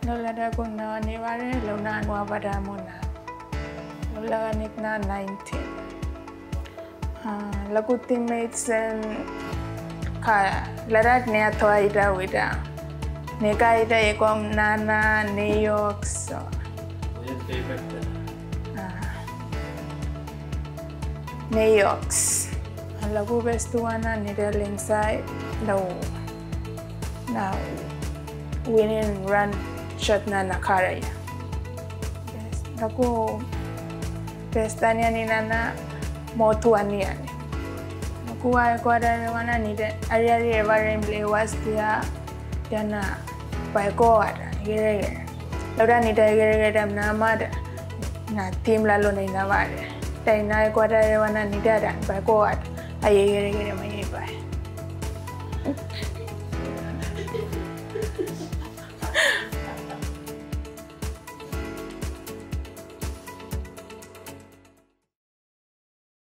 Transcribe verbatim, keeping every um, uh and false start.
Nolada ko Naoani Vare, Luna Wabada Mona. Lola Nikna nineteen. Lagu teammates and ka larat ne atwa ida wida. Neka ida ekom Nana, New York so. New Yorks. Lagu bestuana Nidaling side now now winning run shot na nakaraya. Yes, lagu bestanya ni nana motuani ani. Lagu ay kuada wana ni de ariari evare LEWAS dia dana baiko ada gere. Laura ni de gere dam na mada na team lalo ni na Vare. Dai na kuada wana ni da baiko ada. Aye gere gere mai bai.